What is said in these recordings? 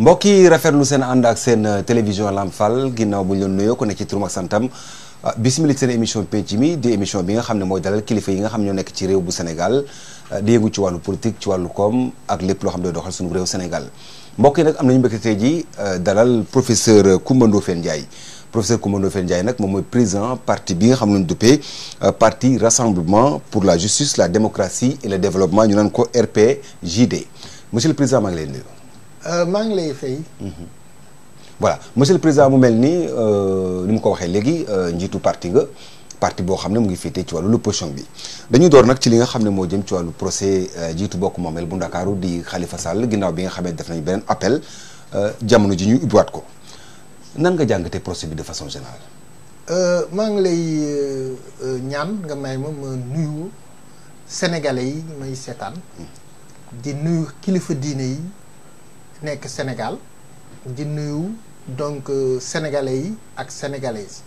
mbokk yi rafetlu seen ànd ak seen télévision Lamp Fall ginnaaw bu ñu leen nuyoo ku nekk ci turam ak santam bismillah seen émission penc mi di émission bi nga xam ne mooy dalal kilifa yi nga xam ñoo nekk ci réew bu Sénégal di yëngu ci wàllu politique ci wàllu koom ak lépp loo xam ne doxal suñu réew Sénégal mbokk yi nag am nañu mbégte tey ji dalal professeur Coumba Ndoffène Ndiaye professeur Coumba Ndoffène Ndiaye nag moom mooy président parti bi nga xam ne ñu duppee parti Rassemblement pour la justice la démocratie et le développement ñu naan ko RPJD monsieur le président maa ngi lay nuyu. maa ngi lay fay. voilà monsieur le président mu mel ni ni mu ko waxee léegi njiitu parti nga parti boo xam ne mu ngi féetee ci wàllu l'opposition bi dañuy door nag ci li nga xam ne moo jëm ci wàllu procès njiitu bokk moomeel bu Ndakaaru di Khalifa Sall ginnaaw bi nga xam ne def nañ beneen appel jamono ji ñu ubbiwaat ko nan nga jàngatee procès bi de façon générale. maa ngi lay ñaan nga may ma nuyu sénégalais yi may seetaan di nuyu kilifa diine yi nekk Sénégal di nuyu donc sénégalais yi ak sénégalaises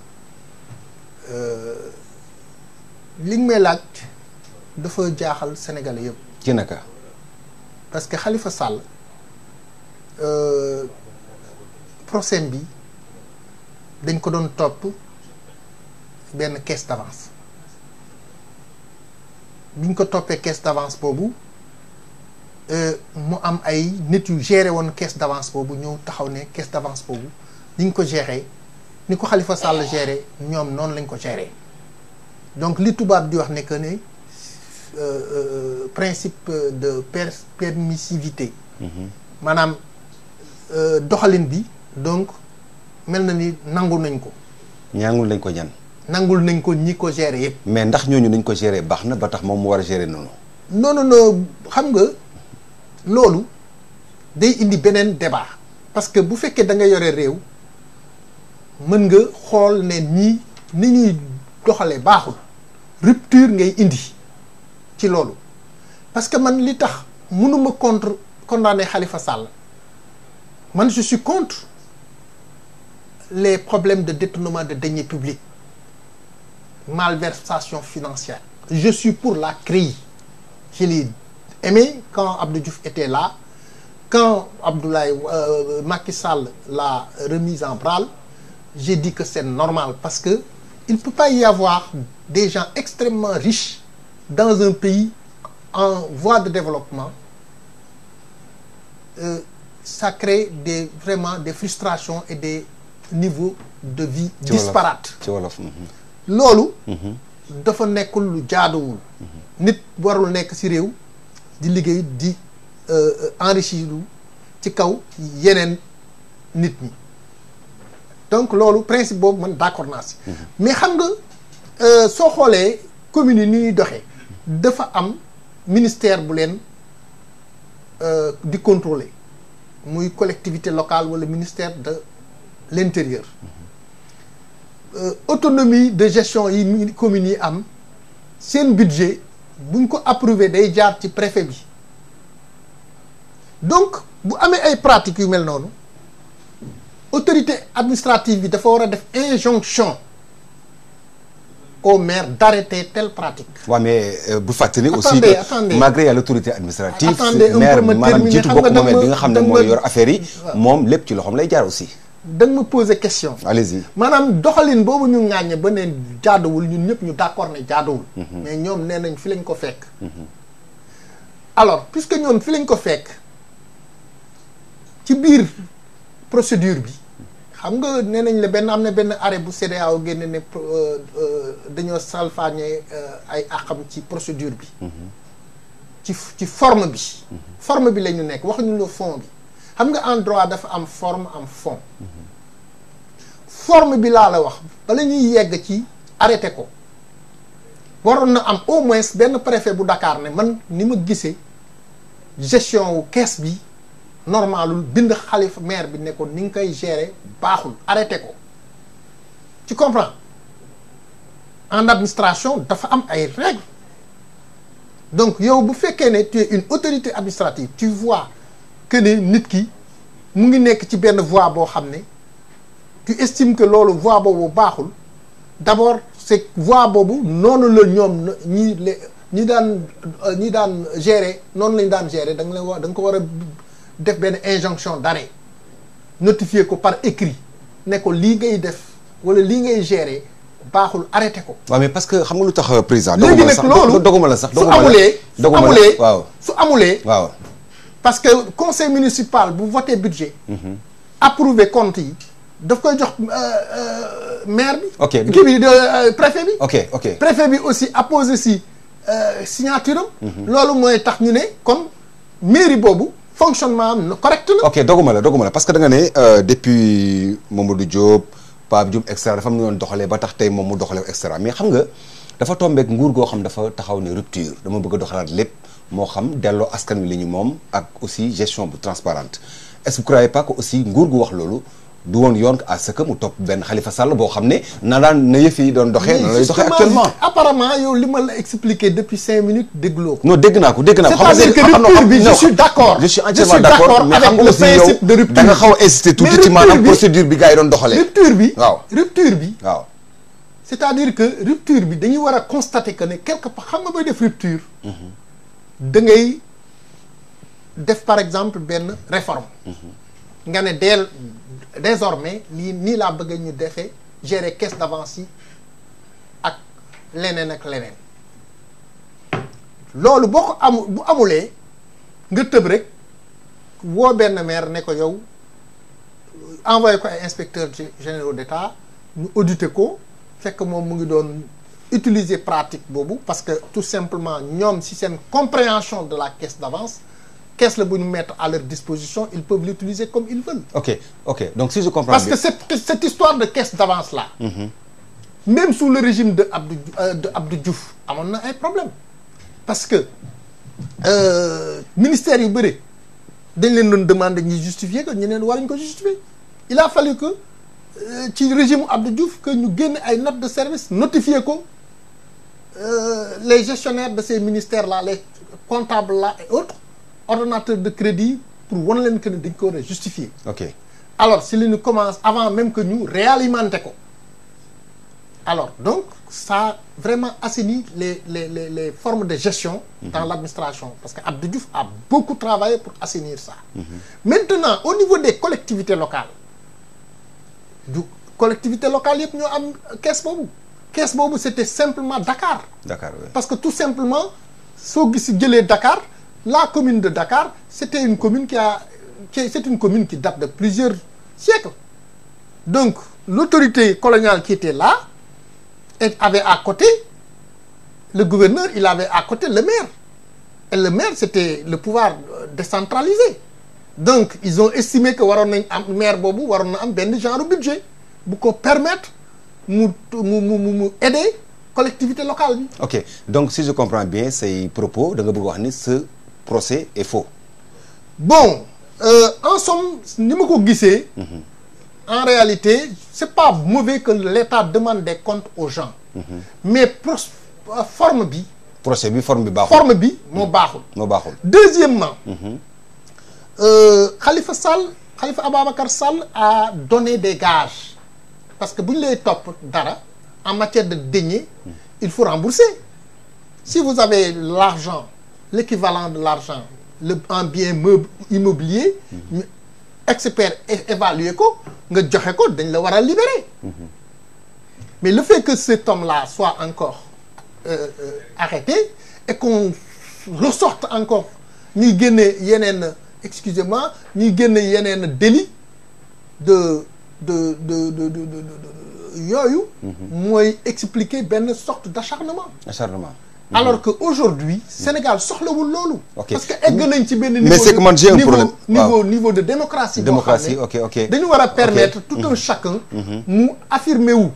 li nga may laaj dafa jaaxal sénégalais yëpp. ci naka. parce que Khalifa Sall procès bi dañ ko doon topp benn caisse d'avance biñ ko toppee caisse d'avance boobu. mu am ay nit yu géré woon caisse d'avance boobu ñëw taxaw ne caisse d'avance boobu ni ñu ko géré ni ko Khalifa Sall géré ñoom noonu lañ ko géré donc li tubaab di wax ne que ne principe de permissivité. maanaam doxalin bi donc mel na ni nangu nañ ko. ñaangul nañ ko ñan. nangul nañ ko ñi ko géré yëpp. mais ndax ñooñu nañ ko géré baax na ba tax moom mu war a géré noonu. non xam nga. loolu day indi beneen débat parce que bu fekkee da nga yore réew mën nga xool ne ñii ni ñuy doxalee baaxul rupture ngay indi ci loolu parce que man li tax mënuma condamner Khalifa Sall man je suis contre les problèmes de détournement de deniers publics malversation financière je suis pour la CREI je l'ai aimé quand Abdou Diouf était là quand Macky Sall l'a remise en branle j'ai dit que c'est normal parce que il ne peut pas y avoir des gens extrêmement riches dans un pays en voie de développement ça crée vraiment des frustrations et des niveaux de vie disparates ci wolof loolu dafa nekkul lu jaaduwul nit warul nekk ci réew di liggéey di enrichir ci kaw yeneen nit ñi donc loolu principe boobu man d'accord naa si mais xam nga soo xoolee communes yi ni ñuy doxee dafa am ministère bu leen di contrôler muy collectivité locale wala ministère de l'intérieur autonomie de gestion yi communes yi am seen budget buñ ko approuvé day jaar ci préfet bi donc bu amee ay pratiques yu mel noonu autorité administrative bi dafa war a def injonction au maire d'arrêter telle pratique. waaw mais bu fàttali aussi attendez malgré y a l'autorité administrative maire maanaam jiitu bokk moomeel bi nga xam ne mooy yor affaire yi moom lépp ci loxoom lay jaar aussi. da nga ma poser question. allez-y maanaam doxalin boobu ñu ŋàññe ba ne jaaduwul ñun ñëpp ñu d'accord ne jaaduwul. mais ñoom nee nañ fi lañ ko fekk. alors puisque ñoom fi lañ ko fekk ci biir procédure bi xam nga nee nañ la am na benn arrêt bu CEDEAO génne ne dañoo salfaañe ay àqam ci procédure bi. ci forme bi. forme bi la ñu nekk waxuñu la fond bi. xam nga en droit dafa am forme am fond forme bi laa la wax bala ñuy yegg ci arrêté ko waroon na am au moins benn préfet bu Dakar ne man ni ma gisee gestion wu caisse bi normalul bind Khalifa maire bi ne ko ni nga koy gérer baaxul arrêté ko tu comprends en administration dafa am ay règles donc yow bu fekkee ne tu es une autorité administrative tu vois que ne nit ki mu ngi nekk ci benn voie boo xam ne tu estimes que loolu voie boobu baaxul d'abord c'est voie boobu noonu la ñoom ñi daan gérer noonu lañu daan gérer da nga ko war a def benn injonction d'arrêt notifier ko par écrit ne ko lii ngay def wala lii ngay gérer baaxul arrêté ko. waaw mais parce que xam nga lu tax président. léegi nag loolu doguma la sax su amulee waaw su amulee. waaw parce que conseil municipal bu voté budget. approuvé compte yi daf koy jox maire bi. ok kii bi préfet bi. ok préfet bi aussi apposé si signature am. loolu mooy tax ñu ne kon mairie boobu fonctionnement am correct na. ok doguma la parce que da nga ne depuis Mamadou Diop Pape Diop extra dafa am nu doon doxalee ba tax tey moom mu doxalee extra mais xam nga dafa tombeek nguur goo xam dafa taxaw ne rupture dama bëgg a doxalaat lépp moo xam delloo askan wi li ñu moom ak aussi gestion bu transparente est-ce que vous croyez pas que aussi nguur gu wax loolu du woon yoon à ce que mu topp benn Khalifa Sall boo xam ne na yëf yi doon doxee na lay doxee actuellement apparemment yow li ma la expliqué depuis 5 minutes dégloo ko. non dégg naa ko c'est-à-dire que rupture bi je suis d'accord. je suis entièrement d'accord mais xam nga aussi yow da nga xaw a insister tuuti ci maanaam procédure bi gars yi doon doxalee. rupture bi waaw c'est-à-dire que rupture bi dañuy war a constater que ne quelque part xam nga booy def rupture. da ngay def par exemple benn réforme. nga ne désormais nii laa bëgg ñu defee gérer caisse d'avance yi ak leneen ak leneen loolu boo ko bu amulee nga tëb rek woo benn maire ne ko yow envoyé ko ay inspecteurs généraux d'État ñu auditer ko fekk moom mu ngi doon utiliser pratique boobu parce que tout simplement ñoom si seen compréhension de la caisse d'avance caisse la bu ñu mettre à leur disposition ils peuvent l'utiliser comme ils veulent. ok donc si je comprends parce bien. que cette histoire de caisse d'avance là. Même sous le régime de Abdou Diouf amoon na ay problème parce que ministère yu bëri dañ leen doon demander ñuy justifier que ñeneen waruñu ko justifier il a fallu que ci régime Abdou Diouf que ñu génne ay notes de service notifier ko les gestionnaires de ces ministères là les comptables là et autres ordonnateurs de crédit pour wan leen que ne dañ ko war a justifier. ok alors si li ñu commence avant même que ñu réalimenter ko alors donc ça a vraiment assaini les formes de gestion dans l'administration parce que Abdou Diouf a beaucoup travaillé pour assainir ça. Maintenant au niveau des collectivités locales du collectivités locales yëpp ñoo am caisse boobu c'était simplement Dakar. Oui. Parce que tout simplement soo gis jëlee Dakar la commune de Dakar c'était une commune c'est une commune qui date de plusieurs siècles. Donc l'autorité coloniale qui était là avait à côté le gouverneur, il avait à côté le maire. Et le maire, c'était le pouvoir décentralisé. Donc, ils ont estimé que waroon nañ am maire boobu waroon na am benn genre budget bu ko permettre mu aider collectivité locale bi. ok donc si je comprends bien say propos da nga bëgg wax ni ce procès est faux. Bon en somme ni ma ko gisee. En réalité c'est pas mauvais que l'État demande des comptes aux gens. Mais forme bi. procès bi forme bi baaxul. forme bi moo baaxul. Deuxièmement. Khalifa Ababacar Sall a donné des gages parce que bu ñu lay topp dara en matière de deniers il faut rembourser. Si vous avez l'argent l'équivalent de l'argent un bien immobilier. Expert évalué ko nga joxe ko dañ la war a libérer. Mais le fait que cet homme-là soit encore arrêté et qu'on ressorte encore ñuy génne yeneen excusez-moi ñuy génne yeneen délit de yooyu. mooy expliquer benn sorte d'acharnement. Alors que aujourd'hui Sénégal soxlawul loolu. Parce que egg nañ ci benn niveau. mais c'est que man j'ai un problème niveau de démocratie. ok dañu war a permettre tout un chacun. mu affirmer wu.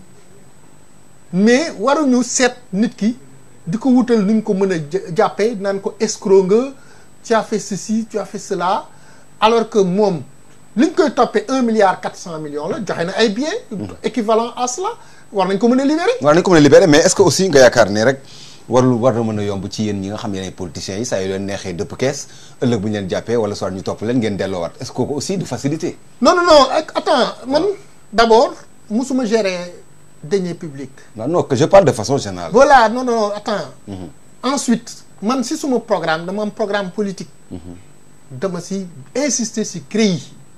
mais waruñu seet nit ki di ko wutal nu ñu ko mën a jàppee naan ko escroc nga tu as fait ceci tu as fait cela alors que moom li ñu koy toppee 1,4 milliard la joxe na ay billets. équivalent à cela war nañ ko mën a libérer. Mais est-ce que aussi nga yaakaar ne rek. war na mën a yomb ci yéen ñi nga xam ne politiciens yi saa yu leen neexee dëpp kees ëllëg bu ñu leen jàppee wala soit ñu topp leen ngeen delloowaat est-ce que kooku aussi du facilité. non attends man d'abord musuma gérer deniers publics. non que je parle de façon générale. Voilà non attends. Ensuite man si suma programme dama am programme politique. dama si insister si CREI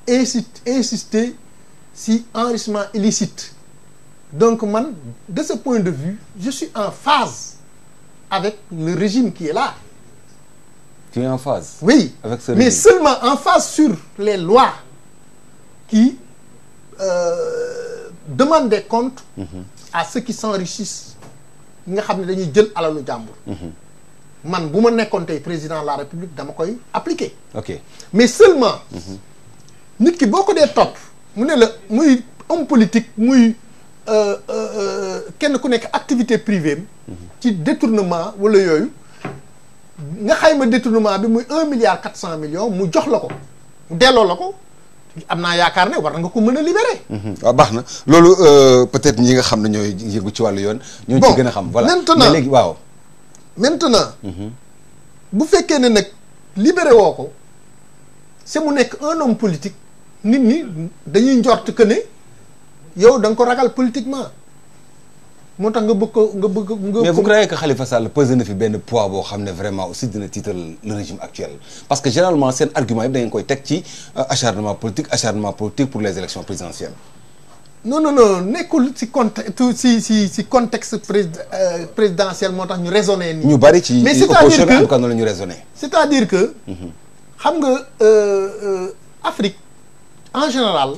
insister si enrichissement illicite. Donc man, de ce point de vue, je suis en phase avec le régime qui est là. Tu es en phase? Oui, avec ce mais régime. Seulement en phase sur les lois qui demandent des comptes à ceux qui s'enrichissent. Nga xam ne dañuy jël alalu jàmbur. Man bu ma nekkoon tey président de la République dama koy appliquer. Ok. Mais seulement nit ki boo ko dee topp mu ne la muy homme politique muy kenn ku nekk activité privée ci détournement wala yooyu nga xayma détournement bi muy 1,4 milliard mu jox la ko mu delloo la ko am naa yaakaar ne war nga ko mën a libérer. waaw baax na loolu peut-être ñi nga xam ne ñooy yëngu ci wàllu yoon. ñoo ci gën a xam voilà maintenant mais léegi waaw. maintenant bu fekkee ne nag libéré woo ko c'est mu nekk un homme politique nit ñi dañuy njort que ne yow da nga ko ragal politiquement moo tax nga bëgg ko mais vous croyez que Khalifa Sall pesé na fi benn poids boo xam ne vraiment aussi dina tiital le régime actuel parce que généralement seen argument yëpp da ngeen koy teg ci acharnement politique pour les élections présidentielles. non nekkul ci contexte présidentiel moo tax ñu raisonné nii. ñu bari ci mais opposition bi en tout cas noonu la ñu raisonné. c'est-à-dire que xam nga Afrique en général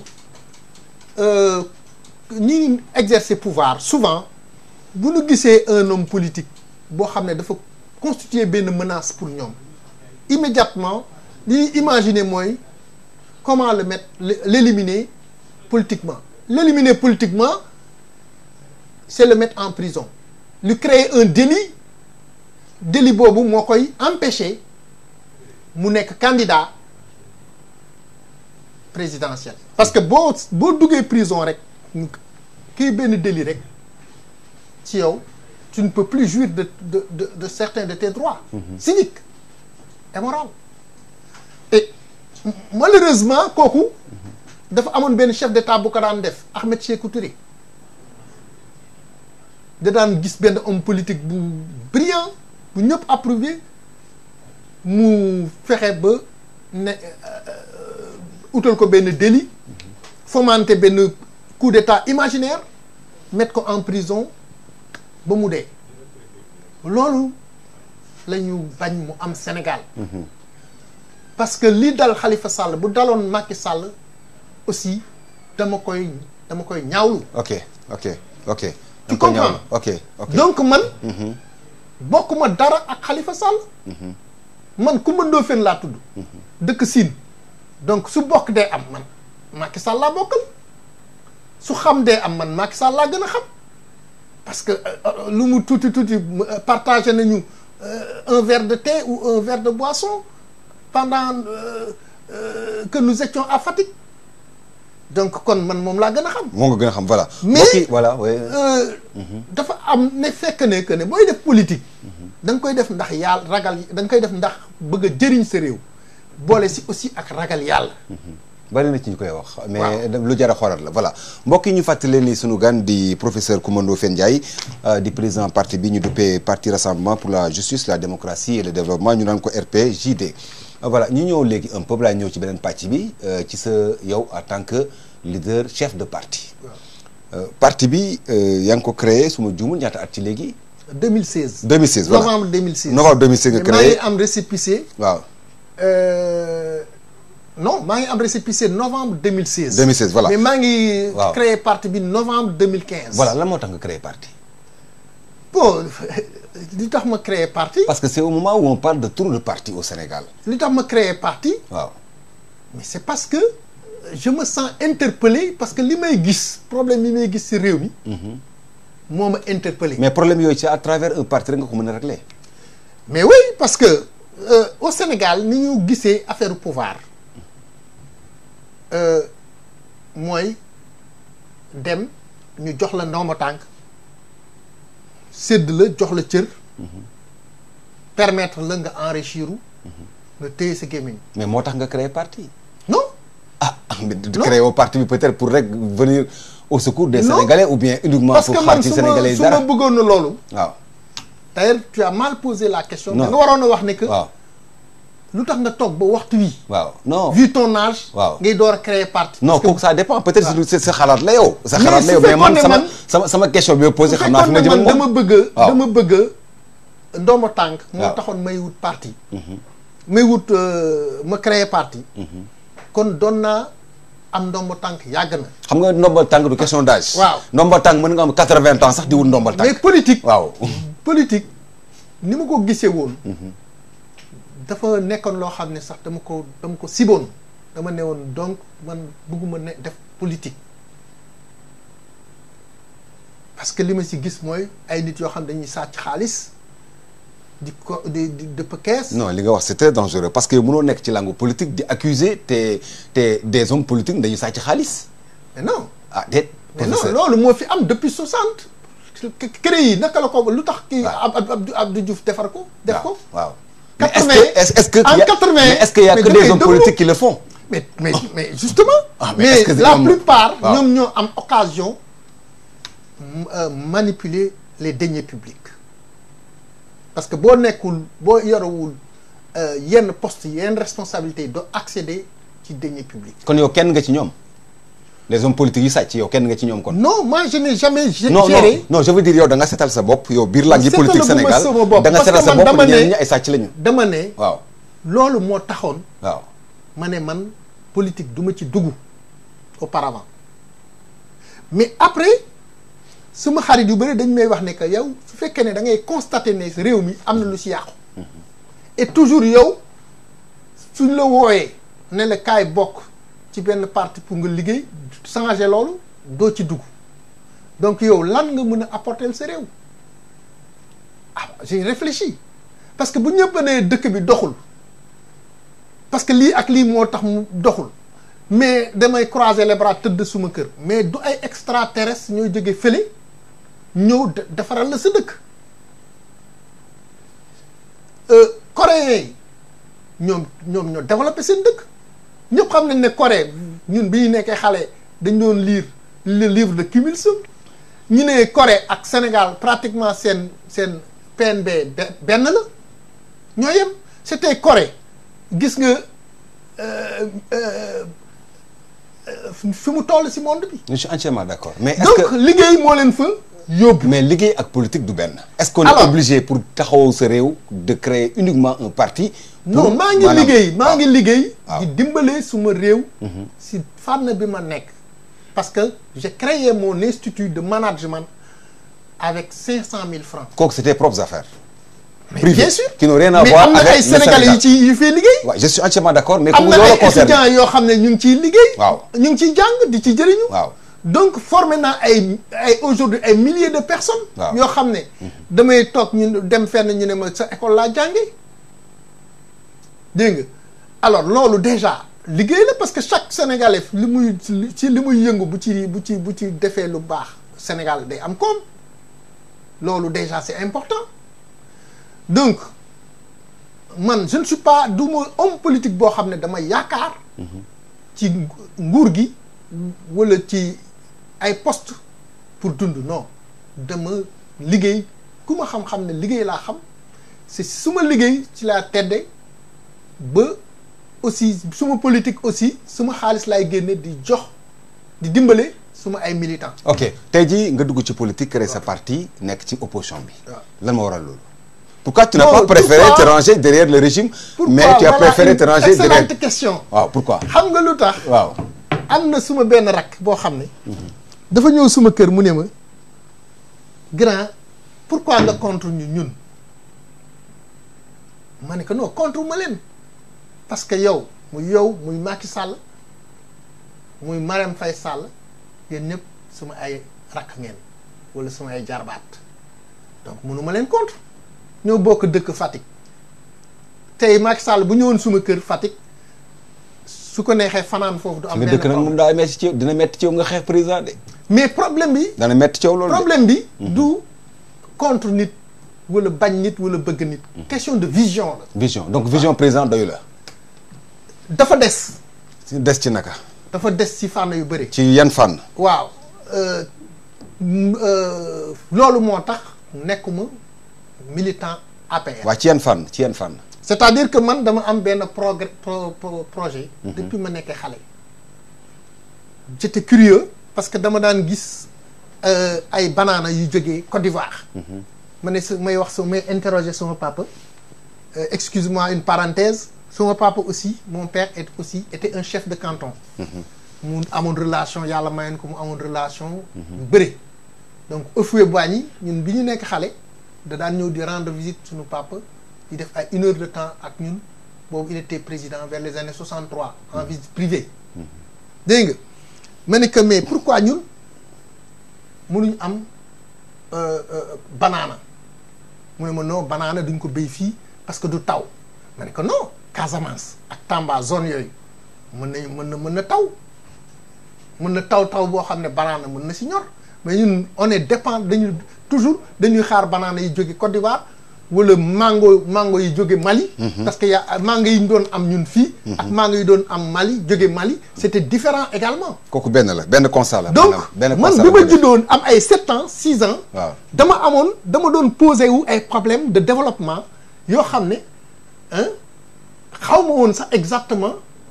ñi exercer pouvoir souvent bu ñu gisee un homme politique boo xam ne dafa constituer benn menace pour ñoom immédiatement li ñuy imaginer mooy comment l'éliminer politiquement. L'éliminer politiquement, c'est le mettre en prison. Lui créer un délit boobu moo koy empêcher mu nekk candidat présidentiel. Parce que boo duggee prison rek kii benn délit rek ci yow tu ne peux plus jouir de certains de tes droits civiques et moraux. Et malheureusement kooku dafa amoon benn chef d'état bu ko daan def Ahmed Sékou Touré da daan gis benn homme politique bu brillant bu ñëpp approuvé mu fexe ba ne utal ko benn délit fomenter benn coup d'état imaginaire mettre ko en prison ba mu dee loolu la ñu bañ mu am Sénégal parce que li dal Khalifa Sall bu daloon Macky Sall aussi dama koy ñaawlu. ok. tu comprends ok. donc man. bokkuma dara ak Khalifa Sall. man Coumba Ndoffène laa tudd. dëkk Sine. donc su bokk dee am man Macky Sall laa bokkal su xam dee am man Macky Sall laa gën a xam parce que lu mu tuuti partagé nañu un verre de thé ou un verre de boisson pendant que nous étions à Fatick. donc kon man moom laa gën a xam. moo nga gën a xam voilà. mais voilà dafa am ne fekk ne que ne booy def politique. da nga koy def ndax yàlla ragal da nga koy def ndax bëgg a jëriñ sa réew. boole si aussi ak ragal yàlla. bari na ci ñu koy wax. mais lu jar a xoolaat la voilà mbokk yi ñu fàttali ni sunu gan di professeur Coumba Ndoffène Ndiaye di président parti bi ñu duppee parti rassemblement pour la justice la démocratie et le développement ñu naan ko RPJD. voilà ñu ñëw léegi un peu balaa ñëw ci beneen pàcc bi ci sa yow en tant que leader chef de parti. parti bi yaa ngi ko créé su ma juumul ñaata at ci léegi. 2016. 2016 voilà novembre 2016. novembre 2016 nga créé maa ngi am récépissé. waaw. non maa ngi am récépissé novembre 2016. 2016 voilà mais maa ngi. waaw créé parti bi novembre 2015. voilà lan moo tax nga créé parti. bon li tax ma créé parti. parce que c'est au moment où on parle de trop de partis au Sénégal. li tax ma créé parti. waaw. mais c'est parce que je me sens interpellé parce que li may gis problème yi may gis ci réew mi. moo ma interpellé. mais problème yooyu c'est à travers un parti rek nga ko mën a régler. mais oui parce que au Sénégal ni ñu gisee affaire pouvoir mooy dem ñu jox la ndomba tànk sédd la jox la cër. permettre la nga enrichir nga téye sa gémmiñ. mais moo tax nga créer parti. non. mais créer au parti bi peut-être pour rek venir au secours des Sénégalais ou bien uniquement pour xaar ci Sénégalais yi dara parce que man su ma bëggoon na loolu. waaw. d'ailleurs tu as mal posé la question. non da nga waroon a wax ne que. waaw lu tax nga toog ba waxtu wi. waaw non vu ton âge. waaw ngay door a créer parti. non kooku ça dépend peut-être si sa xalaat la yow. sa xalaat la yow mais man sama question bi ma posé xam naa fi ma jëm dama bëgg ndombo tànk. moo taxoon may wut parti. may wut ma créer parti. kon doon naa am ndombo tànk yàgg na. xam nga ndombo tànk du question d'âge. waaw ndombo tànk mën nga am 80 ans sax di wut ndombo tànk. mais politique. waaw politique ni ma ko gisee woon. dafa nekkoon loo xam ne sax dama ko siboon. dama ne woon donc man bëgguma ne def politique parce que li ma si gis mooy ay nit yoo xam ne dañuy sàcc xaalis di dëpp kees. non li nga wax c'est très dangereux parce que mënoo nekk ci langue politique di accuser te des hommes politiques dañuy sàcc xaalis. mais non. ah déet. mais non loolu moo fi am depuis 60. créé yi naka la ko lu tax kii Abdou Diouf defar ko. def ko waaw. 80 est-ce que en 80 mais est-ce qu'il y a que des hommes politiques qui le font. mais justement. mais la plupart ñoom ñoo am occasion manipuler les deniers publics parce que boo yorewul yenn postes yenn responsabilités yi doo accéder ci deniers publics. kon yow kenn nga ci ñoom les hommes politiques yi sàcc yow kenn nga ci ñoom kon. non moi je n'ai jamais géré. non je veux dire yow da nga setal sa bopp yow biir langue yi politique Sénégal da nga setal sa bopp ñeneen ñi ay sàcc lañu. dama ne waaw loolu moo taxoon. waaw ma ne man politique du ma ci dugg auparavant mais après suma xarit yu bëri dañ may wax ne que yow su fekkee ne da ngay constater ne réew mi am na lu ci yàqu. et toujours yow suñ la wooyee ne la kaay bokk ci benn parti pour nga liggéey changer loolu doo ci dugg donc yow lan nga mën a apporter sa réew. ah j'ai réfléchi parce que bu ñëpp ne dëkk bi doxul. parce que lii ak lii moo tax mu doxul mais damay croiser les bras tëdd suma kër mais du ay extraterrestres ñooy jóge fële ñëw defaral la sa dëkk. Coréens yi ñoom ñoo développé seen dëkk ñëpp xam nañ ne Corée ñun bi ñu nekkee xale dañ doon lire le livre de Kim Il-sung ñu ne Corée ak Sénégal pratiquement seen PNB benn la ñoo yem c'était Corée. gis nga fi mu toll ci monde bi. je suis entièrement d'accord mais est-ce donc liggéey moo leen fa yóbbu. mais liggéey ak politique du benn. est-ce qu'on est obligé pour taxaw sa réew de créer uniquement un parti. non maa ngi liggéey di dimbale suma réew. ci fànn bi ma nekk. parce que j'ai créé mon institut de management avec 500 000 francs. kooku c'est tes propres affaires. mais privé, bien sûr qui n'ont rien à voir avec ay Sénégalais yu fay liggéey. waaw je suis entièrement d'accord mais am na ay étudiants yoo xam ne ñu ngi ciy liggéey. waaw ñu ngi ciy jàng di ci jëriñu. waaw donc formé naa ay aujourd'hui ay milliers de personnes. waaw yoo xam ne damay toog ñu dem fenn ñu ne ma sa école laa jàngee dégg nga alors loolu déjà liggéey la parce que chaque Sénégalais li muy yëngu bu ci defee lu baax Sénégal day am koom loolu déjà c'est important. donc man je ne suis pas du ma homme politique boo xam ne dama yaakaar ci nguur gi wala ci ay poste pour dund non dama liggéey ku ma xam-xam ne liggéey laa xam c'est suma liggéey ci laa tedde ba aussi suma politique aussi suma xaalis laay génne di jox di dimbale suma ay militants. ok tey jii nga dugg ci politique créer sa parti nekk ci opposition bi lan moo waral loolu. Pourquoi tu n'as pas préféré te ranger derrière le régime mais tu as préféré te ranger derrière. Excellente question. waaw pourquoi. xam nga lu tax. waaw am na suma benn rakk boo xam ne. dafa ñëw suma kër mu ne ma grand pourquoi nga contre ñun ma ne que non contre ma leen parce que yow muy Macky Sall muy Marème Faye Sall yéen ñëpp suma ay rakk ngeen wala suma ay jarbaat donc mënu ma leen contre. ñoo bokk dëkk Fatick tey Macky Sall bu ñëwoon suma kër Fatick su ko neexee fanaan foofu du am benn dëkk nag moom daa metti ci yow dina metti ci yow nga xeex président de. mais problème bi. dana metti ci yow loolu de problème bi. du contre nit wala bañ nit wala bëgg nit. question de vision la. vision donc vision président doyu la. dafa des. des ci naka. dafa des ci fànn yu bëri. ci yan fànn. waaw loolu moo tax nekkuma militant APR. waaw ci yan fànn ci yan fànn. c'est-à-dire que man dama am benn projet. depuis ma nekkee xale. j'étais curieux parce que dama daan gis ay banaana yu jógee Côte d'Ivoire. ma ne may wax may interroger sama papa. Excuse-moi une parenthèse sama papa aussi mon père était un chef de canton. mu amoon relation yàlla mayoon ko mu amoon relation. yu bëri. donc Houphouët-Boigny ñun bi ñu nekk xale da daan ñëw di rendre visite suñu papa di def ay 1 heure de temps ak ñun boobu il était président vers les années 63 en visite privée. dégg nga ma ne que mais pourquoi ñun mënuñ am banaana mu ne ma non banaana duñ ko béy fii parce que du taw ma ne que non Casamance ak Tamba zone yooyu mën na taw boo xam ne banaana mën na si ñor mais ñun on est dépend dañuy xaar banaana yi jóge Côte d'Ivoire wala mango yi jóge Mali. parce que mango yi ñu doon am ñun fii. ak mango yi doon am Mali jóge Mali c'était différent également. kooku benn constat la. donc man bi ma juddoon am ay 7 ans 6 ans. waaw dama doon posé wu ay problèmes de développement yoo xam ne xaw ma woon sax exactement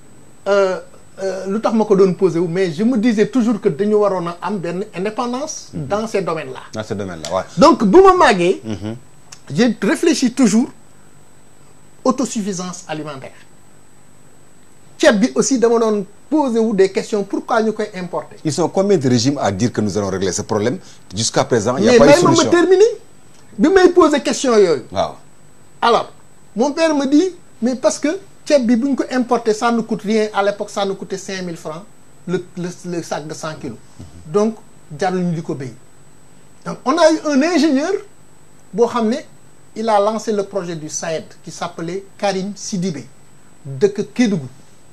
lu tax ma ko doon posé wu mais je me disais toujours que dañu waroon a am benn indépendance. dans ces domaines-là. waaw. donc bu ma màggee. j'ai réfléchi toujours autosuffisance alimentaire ceeb bi aussi dama doon poser wu des questions pourquoi ñu koy importer. ils sont combien de régimes à dire que nous allons régler ce problème jusqu'à présent il y a pas eu de solution. mais may ma terminer bi may poser question yooyu. waaw alors mon père me dit mais parce que ceeb bi bu ñu ko importer ça ne coûte rien à l'époque ça nous coûtait 5000 francs le sac de 100 kilos. donc jarul ñu di ko béy donc on a eu un ingénieur boo xam ne il a lancé le projet du SAED qui s'appelait Karim Sidibé dëkk Kédougou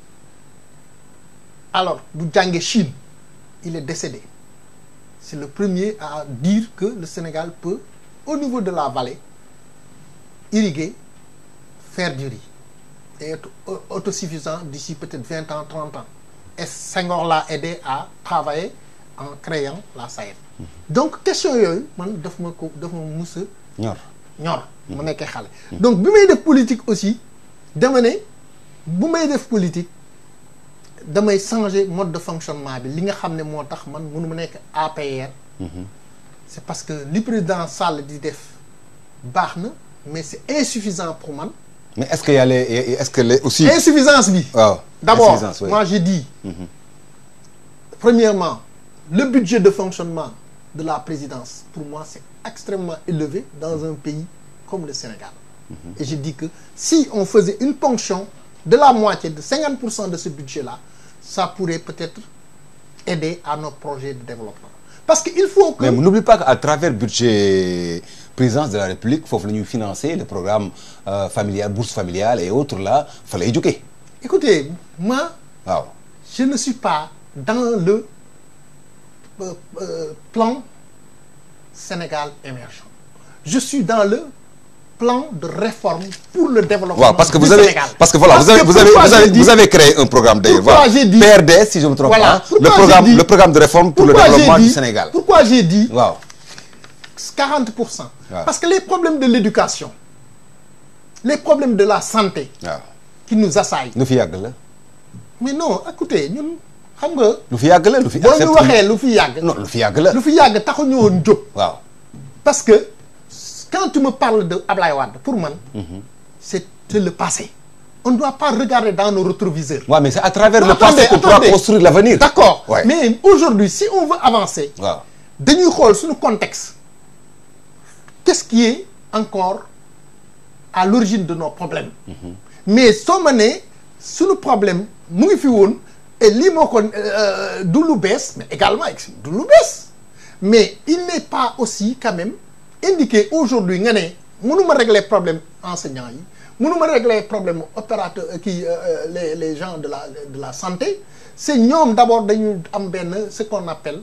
alors bu jàngee Chine il est décédé c'est le premier à dire que le Sénégal peut au niveau de la vallée irriguer faire du riz et être autosuffisant d'ici peut-être 20 ans 30 ans et Senghor l'a aidé à travailler en créant la SAED donc question yooyu man daf ma mus a ñor mu nekkee xale donc bi may def politique aussi dama ne bu may def politique damay changer mode de fonctionnement bi li nga xam ne moo tax man mënu ma nekk APR c'est parce que li président Sall di def baax na mais c'est insuffisant pour man mais est-ce que est-ce que les aussi insuffisance bi waaw d'abord moi j'ai dit premièrement le budget de fonctionnement de la présidence pour moi c'est extrêmement élevé dans un pays comme le Sénégal. Et je dis que si on faisait une ponction de la moitié de 50% de ce budget-là, ça pourrait peut-être aider à nos projets de développement. Parce qu'il faut que... Mais n'oublie pas qu'à travers le budget présidence de la République, il faut nous financer le programme familial, bourse familiale et autres là, il fallait éduquer. Écoutez, moi, je ne suis pas dans le plan Sénégal émergent. Je suis dans le plan de réforme pour le développement parce que du Sénégal. Parce que voilà, vous avez créé un programme d'ailleurs. Voilà. PRD, si je ne me trompe pas. Le programme de réforme pour le développement du Sénégal. Pourquoi j'ai dit 40%? Parce que les problèmes de l'éducation, les problèmes de la santé qui nous assaillent. Nous fi yàgg la. Mais non, écoutez, ñun xam nga. lu fi yàgg la lu fi. boo ñu waxee lu fi yàgg. non lu fi yàgg la. lu fi yàgg taxu ñu woon jóg. waaw. parce que quand tu me parles de Ablaye Wade pour man. c'est le passé. On ne doit pas regarder dans nos rétroviseurs. Ouais, mais c'est à travers le passé qu'on pourra construire l'avenir. D'accord. Ouais. Mais aujourd'hui, si on veut avancer, dañuy xool suñu contexte. Qu'est-ce qui est encore à l'origine de nos problèmes? Mais soo ma nee suñu problème mu ngi fi woon et lii moo ko du lu bees mais également du lu bees mais il n'est pas aussi quand même indiqué aujourd'hui nga ne mënuma régler problème enseignants yi mënuma régler problème opérateur les gens de la santé c'est ñoom d'abord dañu am benn ce qu'on appelle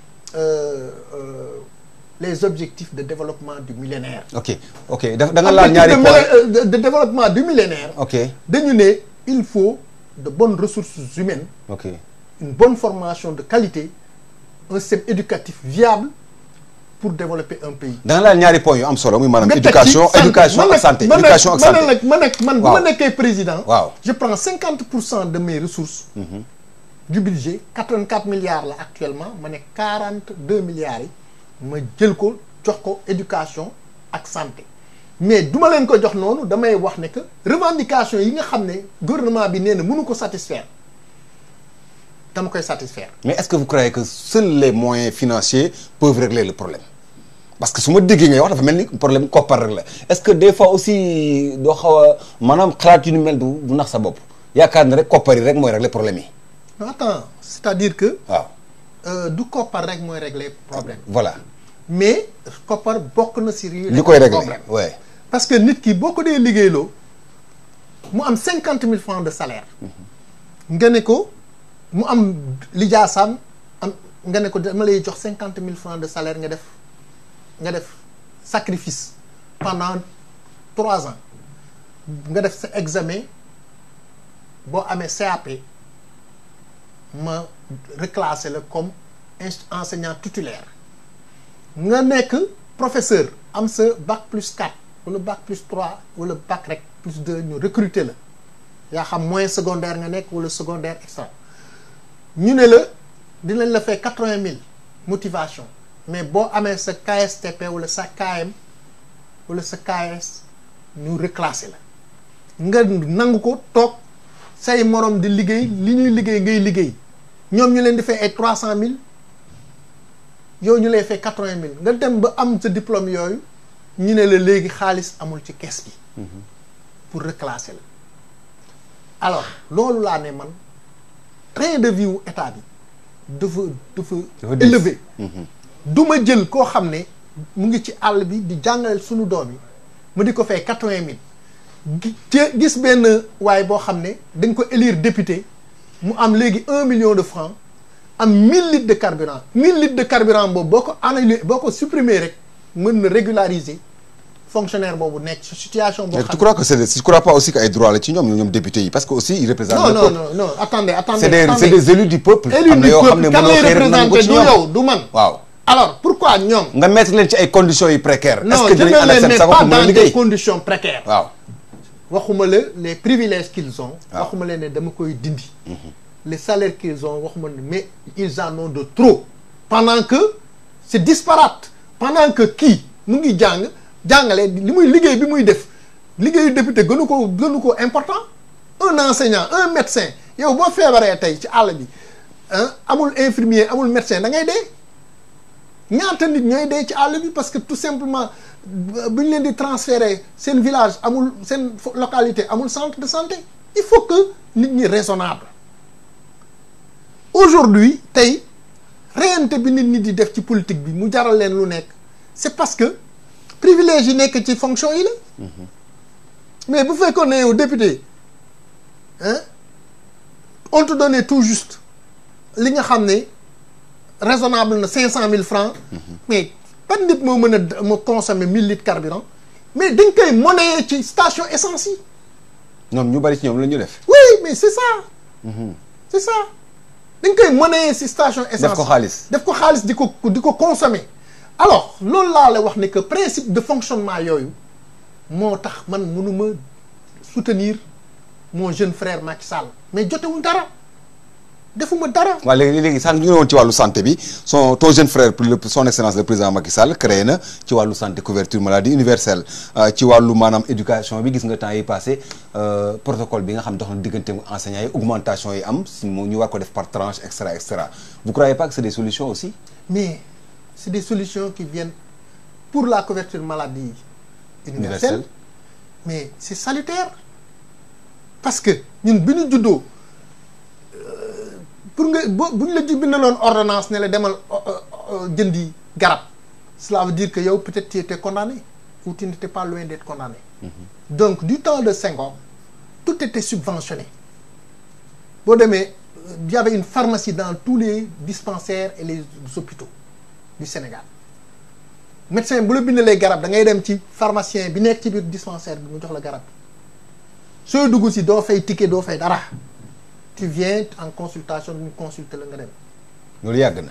les objectifs de développement du millénaire. ok da nga laal ñaari points de développement du millénaire. dañu ne il faut de bonnes ressources humaines. une bonne formation de qualité un système éducatif viable pour développer un pays. da nga laal ñaari points yu am solo muy maanaam nga teg éducation ci éducation ak santé éducation ak santé. man bu ma nekkee président. waaw je prends 50% de mes ressources. du budget 84 milliards la actuellement ma ne 42 milliards yi ma jël ko jox ko éducation ak santé mais du ma leen ko jox noonu damay wax ne que revendication yi nga xam ne gouvernement bi nee na mënu ko satisfaire dama koy satisfaire. mais est-ce que vous croyez que seuls les moyens financiers peuvent régler le problème parce que su ma déggee ngay wax dafa mel ni problème koppar rek la est-ce que des fois aussi doo xaw a maanaam xalaat yu ni mel du nax sa bopp yaakaar na rek koppar yi rek mooy régler problème yi. non attends c'est-à-dire que. waaw du koppar rek mooy régler problème. voilà mais koppar bokk na si. li koy régler ouais. parce que nit ki boo ko dee liggéeyloo mu am 50 000 francs de salaire. nga ne ko mu am lijaasaam am nga ne ko dama lay jox 50 000 francs de salaire nga def sacrifice pendant 3 ans nga def sa examen boo amee CAP ma reclasser la comme enseignant titulaire nga nekk professeur am sa bac plus 4 wala bac plus 3 wala bac rek plus 2 ñu recruter la yaa xam moyen secondaire nga nekk wala secondaire extra ñu ne la dinañ la fay 80 000 motivation mais boo amee sa KSTP wala sa KM wala sa KS ñu reclasser la nga nangu ko toog say morom di liggéey li ñuy liggéey ngay liggéey ñoom ñu leen di fay ay 300 000 yow ñu lay fay 80 000 nga dem ba am sa diplôme yooyu ñu ne la léegi xaalis amul ci caisse bi pour reclasser la alors loolu laa ne man train de vie wu état bi dafa élevé du ma jël koo xam ne mu ngi ci àll bi di jàngale suñu doom yi ma di ko fay 80 000 gis benn waaye boo xam ne dañ ko élire député mu am léegi 1 million de francs am 1000 litres de carburant 1000 litres de carburant boobu boo ko annulé boo ko supprimer rek mën na régulariser fonctionnaire boobu nekk situation boo xam ne tu crois que tu crois pas aussi que ay droit la ci ñoom député yi parce que aussi ils représentent le peuple. non attendez c'est des élus du peuple. am na yoo xam ne mënoo xëy rek nangu ko ci ñoom du yow du man. waaw alors pourquoi ñoom. nga mettre leen ci ay conditions yu précaires. non est-ce que dinañ ànd ak seen sago pour mën a liggéey je ne les mets pas dans des conditions précaires. waaw waxuma la les privilèges qu'ils ont. waaw waxuma leen ne dama koy dindi. les salaires qu'ils ont waxuma ne mais ils en ont de trop. pendant que c'est disparate pendant que kii mu ngi jàngale li muy liggéey bi muy def liggéeyu député gënu ko important un enseignant un médecin yow boo feebaree tey ci àll bi amul infirmier amul médecin da ngay dee ñaata nit ñooy dee ci àll bi parce que tout simplement bu ñu leen di transférer seen village amul seen localité amul centre de santé il faut que nit ñi raisonnable aujourd'hui tey reyante bi nit ñi di def ci politique bi mu jaral leen lu nekk c'est parce que privilège yi nekk ci fonction yi la mais bu fekkoon ne yow député on te donnait tout juste li nga xam ne raisonnable na 500 000 francs mais ban nit moo mën a ma consommer 1000 litres carburant mais dañ koy monnayer ci station essence yi ñoom ñu bari ci ñoom la ñu def oui mais c'est ça c'est ça dañ koy monnayer ci station essence def ko xaalis di ko consommer alors loolu laa la wax ne que principe de fonctionnement yooyu moo tax man mënuma soutenir mon jeune frère Macky Sall mais jotewul dara defuma dara. waaw léegi sànq ñu ne woon ci wàllu santé bi ton jeune frère son excellence le président Macky Sall créé na ci wàllu santé couverture maladie universelle ci wàllu maanaam éducation bi gis nga temps yi passé protocole bi nga xam dox na diggante enseignants yi augmentation yi am si ñu war ko def par tranche extra vous croyez pas que c'est des solutions aussi. mais c'est des solutions qui viennent pour la couverture maladie universelle mais c'est salutaire parce que ñun bi ñu juddoo pour nga bu ñu la bindaloon ordonnance ne la demal jëndi garab cela veut dire que yow peut-être tu étais condamné ou tu n'étais pas loin d'être condamné. Donc du temps de Senghor tout était subventionné boo demee il y avait une pharmacie dans tous les dispensaires et les hôpitaux du Sénégal médecin bu la bindalee garab da ngay dem ci pharmacien bi nekk ci biir dispensaire bi mu jox la garab sooy dugg si doo fay ticket doo fay dara tu viens en consultation ñu consulter la nga dem. loolu yàgg na.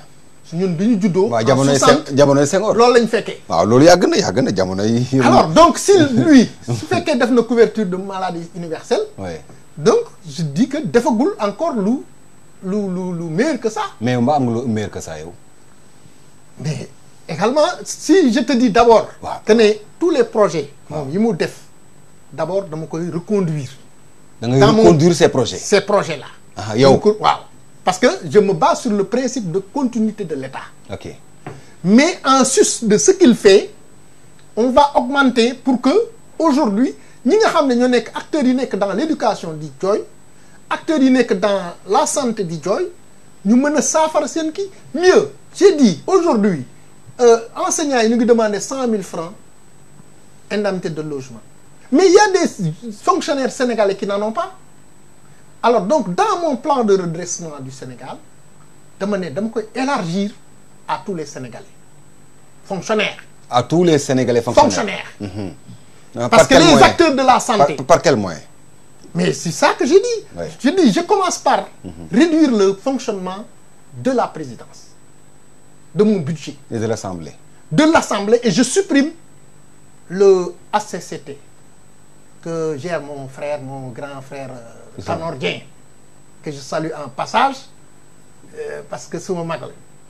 ñun bi ñu juddoo. waaw en 60 jamonoy Senghor. loolu lañ fekkee. waaw loolu yàgg na jamonoy. alors donc si lui su fekkee def na couverture de maladie universelle. oui donc je dis que defagul encore lu meilleur que ça. mais mbaa am nga lu meilleur que ça yow. mais également si je te dis d'abord. waaw que ne tous les projets. moom yi mu def d'abord dama koy reconduire. da ngay reconduire ces projets. ces projets là. ah yow donc waaw. parce que je me base sur le principe de continuité de l'État. ok mais en sus de ce qu'il fait on va augmenter pour que aujourd'hui ñi nga xam ne ñoo nekk acteurs yi nekk dans l'éducation di jooy acteurs yi nekk dans la santé di jooy ñu mën a saafara seen kii mieux j'ai dit aujourd'hui enseignants yi ñu ngi demander 100 000 francs indemnité de logement mais il y a des fonctionnaires sénégalais qui n'en ont pas. Alors donc dans mon plan de redressement du Sénégal dama koy élargir à tous les Sénégalais fonctionnaires. À tous les Sénégalais fonctionnaires. Parce que les acteurs de la santé. Par quel moyen? Mais c'est ça que j'ai dit. Oui. Je dis je commence par réduire le fonctionnement de la présidence, de mon budget. Et de l'Assemblée. De l'Assemblée et je supprime le HCCT que gère mon frère, mon grand frère Tanor Dieng, que je salue en passage parce que suma mag la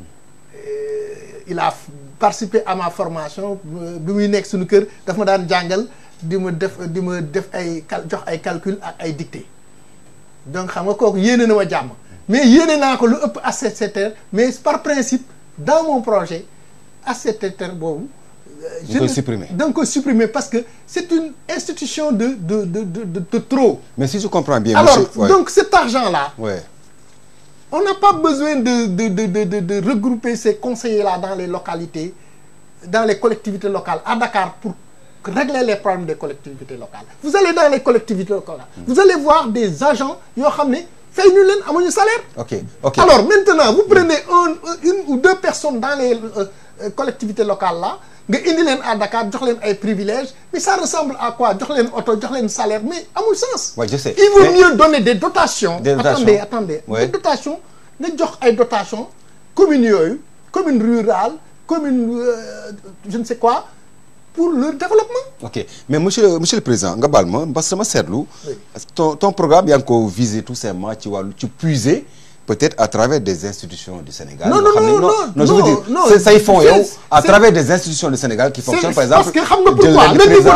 il a participé à ma formation bi muy nekk suñu kër daf ma daan jàngal di ma def ay jox ay calcul ak ay dictée donc xam nga kooku yéene na ma jàmm mais yéene naa ko lu ëpp HCCT mais par principe dans mon projet HCCT boobu da nga koy supprimer parce que c'est une institution de trop. Mais si je comprends bien. Alors monsieur, donc cet argent-là. Ouais. On n'a pas besoin de regrouper ces conseillers-là dans les localités, dans les collectivités locales à Dakar pour régler les problèmes des collectivités locales. Vous allez dans les collectivités locales, vous allez voir des agents yoo xam ne fay ñu leen amuñu salaire. Ok. Alors maintenant vous prenez une ou deux personnes dans les collectivités locales là. nga indi leen à Dakar jox leen ay privilèges mais ça ressemble à quoi jox leen oto jox leen salaire mais amul sens. Ouais, je sais. Il vaut mieux donner des dotations. Attendez. Ouais. Des dotations nga jox ay dotations communes yooyu communes rurales communes je ne sais quoi pour le développement. Ok mais monsieur le président nga baal ma parce que sama seetlu. ton programme yaa ngi ko viser tout simplement ci wàllu ci puiser. Peut-être à travers des institutions du Sénégal. Non, je veux dire, ça ils font à travers des institutions du Sénégal qui fonctionnent par exemple. Parce que xam nga pourquoi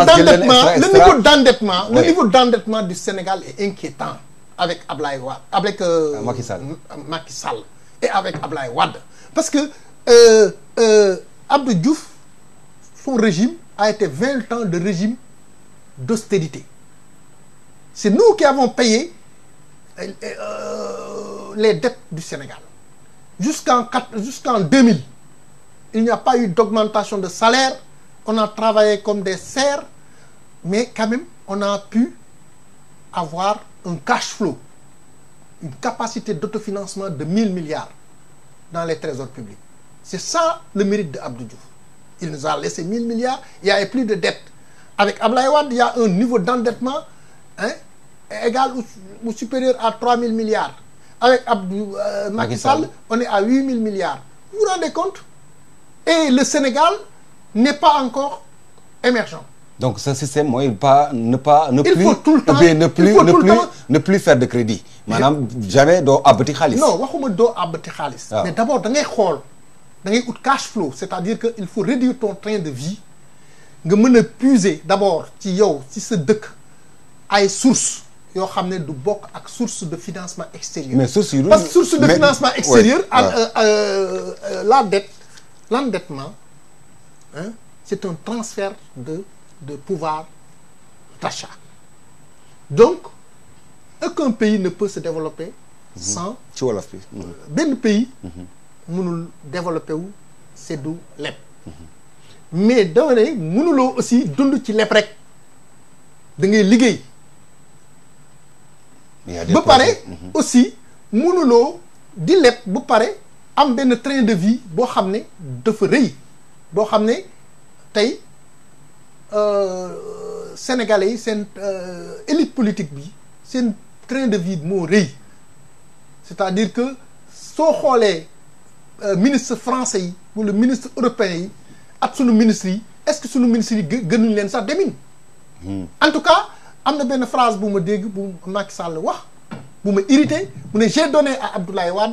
le niveau d'endettement du Sénégal est inquiétant avec Ablaye Wade, avec Macky Sall et avec Ablaye Wade. Parce que Abdou Diouf, son régime a été 20 ans de régime d'austérité. C'est nous qui avons payé les dettes du Sénégal. Jusqu'en 2000, il n'y a pas eu d'augmentation de salaire. On a travaillé comme des serfs, mais quand même, on a pu avoir un cash flow, une capacité d'autofinancement de 1000 milliards dans les trésors publics. C'est ça le mérite de Abdou Diouf. Il nous a laissé 1000 milliards, il n'y avait plus de dettes. Avec Ablaye Wade, il y a un niveau d'endettement égal ou supérieur à 3000 milliards. Avec Macky Sall, on est à 8000 milliards. Vous vous rendez compte? Et le Sénégal n'est pas encore émergent. Donc ce système mooy ne plus faire de crédit. maanaam jamais doo abati xaalis. Non waxuma doo abati xaalis. Mais d'abord da ngay xool da ngay ut cash flow, c'est-à-dire que il faut réduire ton train de vie nga mën a puiser d'abord ci yow ci sa dëkk ay sources. yoo xam ne du bokk ak source de financement extérieur. Mais source yu parce que source de financement extérieur. La dette l'endettement c'est un transfert de pouvoir d'achat. Donc aucun pays ne peut se développer sans ci wolof bi benn pays mënul développer wu c'est du leb mais dama ne mënuloo aussi dund ci leb rek da ngay liggéey ba pare aussi mënuloo di leb bu pare am benn train de vie boo xam ne dafa rëy boo xam ne tey sénégalais yi seen élite politique bi seen train de vie moo rëy c'est-à-dire que soo xoolee ministre français yi wala ministre européen yi ak sunu ministres yi est-ce que sunu ministres yi gënuñ leen sax demin en tout cas am na benn phrase bu ma dégg bu Macky Sall wax bu ma irrité mu ne j'ai donné à Abdoulaye Wade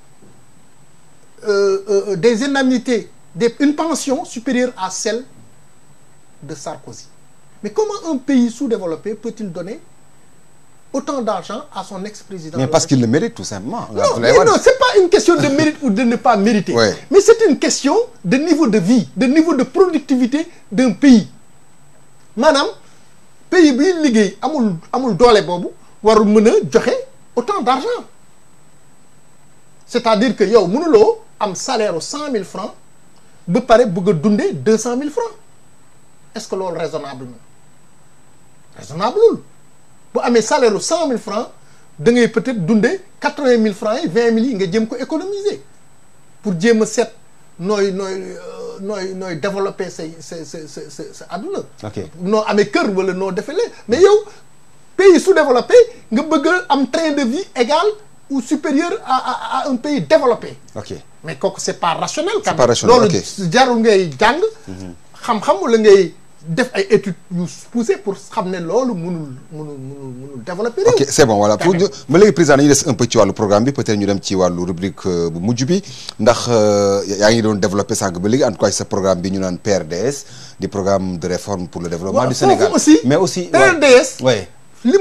des indemnités une pension supérieure à celle de Sarkozy. Mais comment un pays sous-développé peut-il donner autant d'argent à son ex-président? Mais parce qu'il le mérite tout simplement. Non, c'est pas une question de mérite ou de ne pas mériter. Ouais. Mais c'est une question de niveau de vie, de niveau de productivité d'un pays. Madame, pays bi liggéey amul doole boobu warul mën a joxe autant d'argent. C'est-à-dire que yow mënuloo am salaire u 100 000 francs ba pare bëgg a dundee 200 000 francs. Est-ce que loolu raisonnable na raisonnable lul bu amee salaire u 100 000 francs da ngay peut-être dundee 80 000 francs yi 20 000 yi nga jéem ko économiser pour jéem a seet nooy développer sa àdduna. Ok noo amee kër wala noo defee lee mais yow pays sous-développé nga bëgg a am train de vie égal ou supérieur à un pays développé. Ok mais kooku c'est pas rationnel. C'est pas rationnel, ok loolu jarul ngay jàng. xam-xam wala ngay def ay études yu poussées pour xam ne loolu mënul développer. ok c'est bon voilà pour ba léegi président dañuy des un peu ci wàllu programme bi peut-être ñu dem ci wàllu rubrique bu mujj bi ndax yaa ngi doon développer sànq ba léegi en tout cas sa programme bi ñu naan PRDS di programme de réforme pour le développement du Sénégal mais aussi PRDS ouais li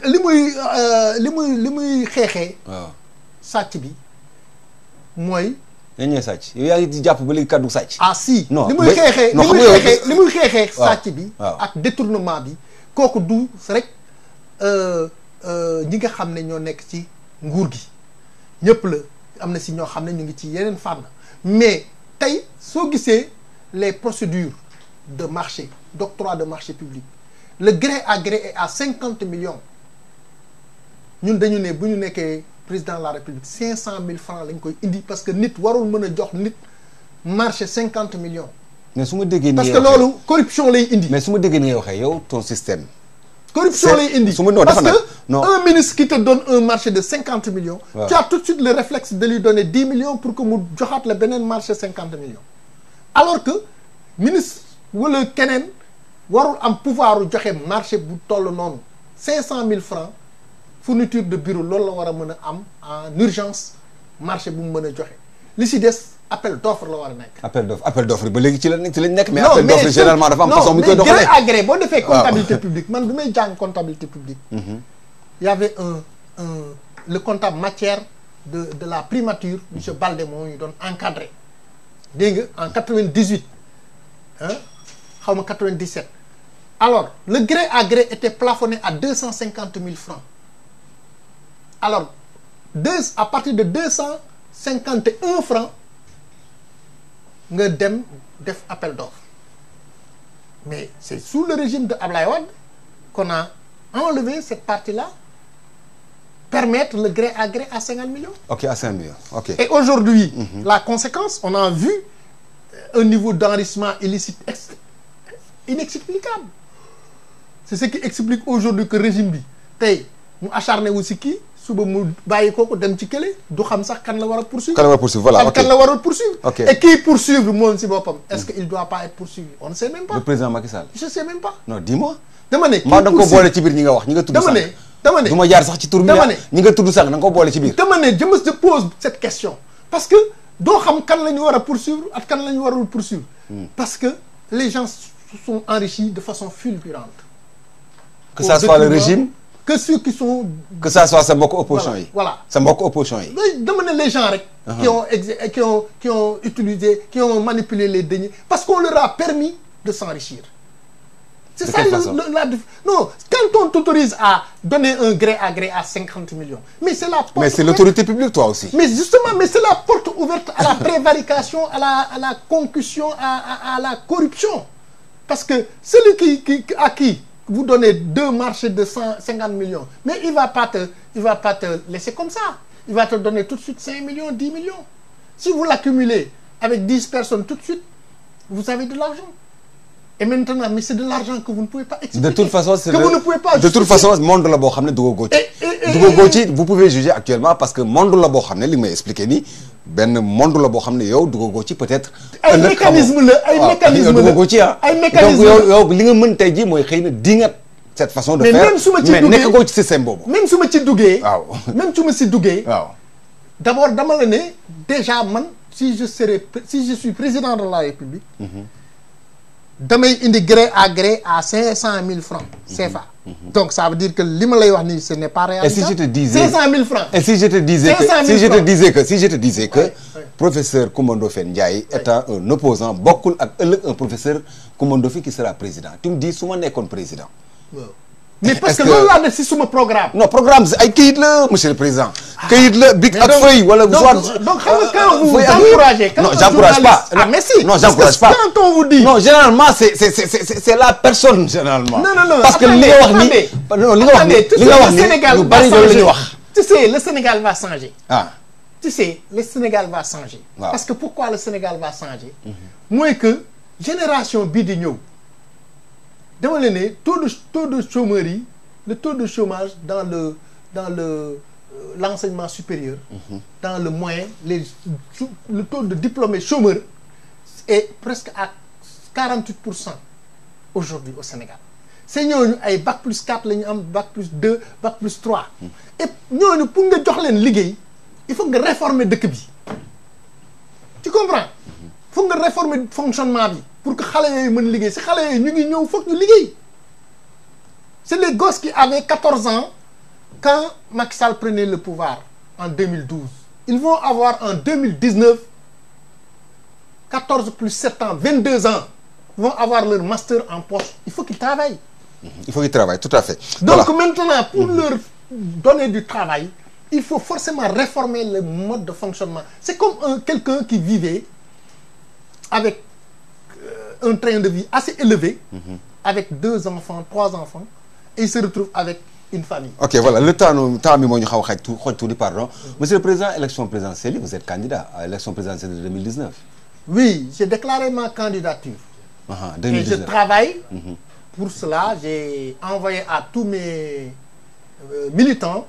muy xeexee sàcc bi mooy ñan ñooy sàcc yow yaa ngi di jàpp ba léegi kaddu sàcc. ah si non li muy xeexee sàcc bi ak détournement bi kooku du rek ñi nga xam ne ñoo nekk ci nguur gi ñëpp la am na si ñoo xam ne ñu ngi ci yeneen fànn mais tey soo gisee les procédures de marché d'octroi de marché public le gré à gré est à 50 millions ñun dañu ne bu ñu nekkee président de la République 500 000 francs lañ koy indi parce que nit warul mën a jox nit marché 50 millions. mais su ma déggee parce que loolu corruption lay indi. mais su ma déggee ni ngay waxee yow ton système. corruption lay indi parce que un ministre qui te donne un marché de 50 millions. Ouais. Tu as tout de suite le réflexe de lui donner 10 millions pour que mu joxaat la beneen marché 50 millions. alors que ministre wala keneen warul am pouvoir joxe marché bu toll noonu 500 000 francs. fourniture de bureau loolu la war a mën a am en urgence marché bu mu mën a joxe li si des appel d'offre la war a nekk. appel d'offre ba léegi ci lañ nekk. mais appel d'offre généralement dafa am façon bu ñu koy doxalee. non mais gré à gré boo defee comptabilité publique man bi may jàng comptabilité publique. y avait le comptable matière de la primature monsieur Baldé moo ñu doon encadré dégg nga en 98 xaw ma 97 alors le gré à gré était plafonné à 250 000 francs. Alors, à partir de 251 francs, nga dem def appel d'offres. Mais c'est sous le régime de Abdoulaye Wade qu'on a enlevé cette partie-là, permettre le gré à gré à 50 millions. Ok, à 5 millions. Ok. Et aujourd'hui, la conséquence, on a vu un niveau d'enrichissement illicite inexplicable. C'est ce qui explique aujourd'hui que le régime bi tey mu acharné wu si kii suba mu bàyyi kooku dem ci kële du xam sax kan la war a poursuivre. kan la war a poursuivre voilà ok kan la war a poursuivre. ok et qui poursuivre moom si boppam. est-ce que il doit pas être poursuivi on ne sait même pas. le président Macky Sall. je sais même pas. non dis-moi. dama ne maa da nga ko boole ci biir ñi nga wax ñi nga tudd sax. dama ne du ma jaar sax ci tur bi. dama ne ñi nga tudd sax da nga ko boole ci biir. dama ne je me pose cette question parce que doo xam kan la ñu war a poursuivre ak kan la ñu warul poursuivre. parce que les gens se sont enrichis de façon fulgurante. que ça soit le régime. que ceux qui sont. que ça soit sa mbokk opposition yi. voilà sa mbokk opposition yi. dama ne les gens rek. qui ont utilisé qui ont manipulé les deniers parce qu'on leur a permis de s'enrichir. C'est ça non quand on t'autorise à donner un gré à gré à 50 millions. mais c'est la porte mais c'est l'autorité publique toi aussi. mais justement mais c'est la porte ouverte à la prévarication à la concussion à la corruption parce que celui à qui vous donnez 2 marchés de 150 millions mais il va pas te laisser comme ça il va te donner tout de suite 5 millions 10 millions si vous l'accumulez avec 10 personnes tout de suite vous avez de l'argent et maintenant mais c'est de l'argent que vous ne pouvez pas expliquer. de toute façon c'est que vous ne pouvez pas de toute façon monde la boo xam ne dugg góor ci. duggagoo ci vous pouvez juger actuellement parce que monde la boo xam ne li may expliquer nii benn monde la boo xam ne yow duggagoo ci peut-être. ay mécanisme la ay mécanisme la duggagoo ci ay mécanisme donc yow li nga mën tey jii mooy xëy na dingat cette façon de faire mais même su ma ci duggee mais nekkagoo ci système boobu. même su ma ci duggee. waaw même su ma si duggee. waaw d'abord dama la ne déjà man si je suis président de la République. damay indi gré à gré à 500 000 francs CFA. Donc ça veut dire que li ma lay wax nii ce n'est pas réalisable. Et si je te disais 500 000 francs. Et si je te disais que si je te disais que professeur Coumba Ndoffène Ndiaye étant un opposant bokkul ak ëllëg un professeur Coumba Ndoffène qui sera président tu me dis su ma nekkoon président. Mais parce que loolu laa def si suma programme. Non programme ay kayit la monsieur le président. kayit la big ak feuille wala. donc xam nga quand vous encouragez. Non j'encourage pas. Ah mais si. Non j'encourage pas. Quand on vous dit. Non généralement c'est la personne généralement. Non parce que li nga wax ni. non li nga wax ni li nga wax ni lu bari loolu la ñu wax. Tu sais le Sénégal va changer. Ah. Tu sais le Sénégal va changer. waaw parce que pourquoi le Sénégal va changer. mooy que génération bii di ñëw. dama la ne taux de chômeurs yi le taux de chômage dans l'enseignement supérieur. dans le moyen le taux de diplômés chômeurs est presque à 48% aujourd'hui au Sénégal. c'est ñooñu ay bac plus 4 la ñu am bac plus 2 bac plus 3. et ñooñu pour nga jox leen liggéey il faut nga réformer dëkk bi tu comprends. faut nga réformer fonctionnement bi pour que xale yooyu mën liggéey si xale yooyu ñu ngi ñëw foog ñu liggéey. c'est les gosses qui avaient 14 ans quand Macky Sall prenait le pouvoir en 2012. Ils vont avoir en 2019 14 plus 7 ans 22 ans ils vont avoir leur master en poche. Il faut qu'ils travaillent. Il faut qu'ils travaillent tout à fait. Donc voilà. Maintenant pour leur donner du travail il faut forcément réformer le mode de fonctionnement. C'est comme quelqu'un qui vivait avec un train de vie assez élevé avec 2 enfants 3 enfants et il se retrouve avec une famille. Ok, voilà, le temps bi moo ñu xaw a xoj tuuti pardon. Monsieur le Président, élection présidentielle, vous êtes candidat à l'élection présidentielle de 2019. Oui, j'ai déclaré ma candidature. 2019. Et je travaille pour cela. J'ai envoyé à tous mes militants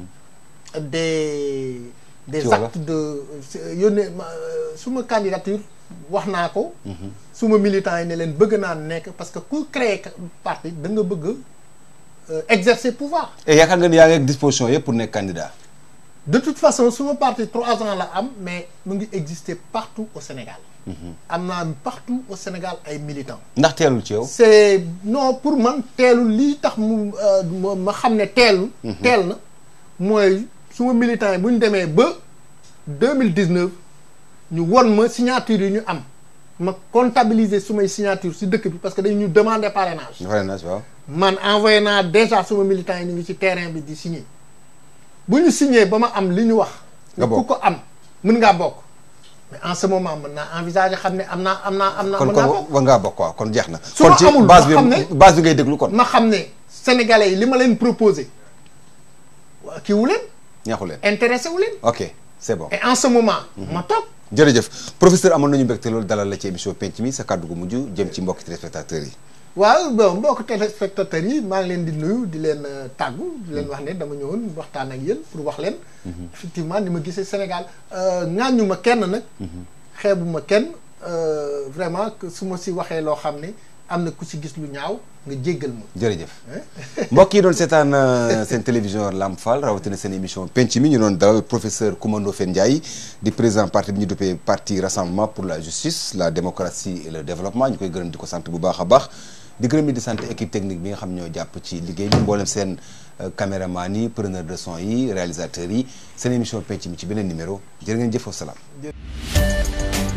des actes de yónnee suma candidature wax naa ko. suma militants yi ne leen bëgg naa nekk parce que ku créer parti da nga bëgg exercer pouvoir. Et yaakaar nga ni yaa ngi ak disposition yëpp pour nekk candidat. De toute façon suma parti 3 ans la am mais mu ngi exister partout au Sénégal. am naa partout au Sénégal ay militants. Ndax teelul ci yow. C'est non pour man teelul lii tax mu ma xam ne teelul. teel na mooy suma militants yi bu ñu demee ba 2019 ñu won ma signature yi ñu am ma comptabiliser sumay signature si dëkk bi parce que dañu demander parrainage. Parrainage waaw. Man envoyé naa déjà suma militants yi ñu ngi ci terrain bi di signer bu ñu signer ba ma am li ñu wax. nga bokk ku ko am mën ngaa bokk. mais en ce moment mën naa envisager xam ne am naa mën naa bokk. kon war ngaa bokk waaw kon jeex na. su ma amul ma xam ne base bi ngay déglu kon. ma xam ne sénégalais yi li ma leen proposé waa kii wu leen. ñaaxu leen intéressé wu leen. ok c'est bon. et en ce moment. ma toog. jërëjëf professeur amoon nañu mbégte loolu dalal la ci émission penc mi sa kàddu gu mujj jëm ci mbokki téléspectateurs yi. waaw bon mbokk téléspectateurs yi maa ngi leen di nuyu di leen tàggu di leen wax ne dama ñëwoon waxtaan ak yéen pour wax leen effectivement ni ma gisee Sénégal ŋaañu ma kenn nag xeebu ma kenn vraiment que su ma si waxee loo xam ne am na ku si gis lu ñaaw nga jéggal ma jërëjëf mbokk yi doon seetaan seen télévision Lamp Fall rawatina seen émission penc mi ñu doon dalal professeur Coumba Ndoffène Ndiaye di président parti bi ñu duppee parti Rassemblement pour la justice la démocratie et le développement ñu koy gërëm di ko sant bu baax a baax di gërëm di sant équipe technique bi nga xam ñoo jàpp ci liggéey bi mboolem seen caméraman yi preneur de son yi réalisateurs yi seen émission penc mi ci beneen numéro jërë ngeen jëf wa salaam